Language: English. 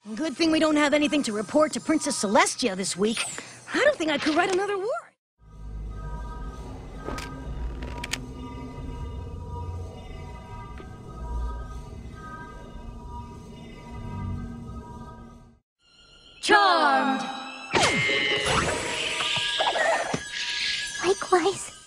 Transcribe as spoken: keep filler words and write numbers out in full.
Good thing we don't have anything to report to Princess Celestia this week. I don't think I could write another word. Charmed! Likewise.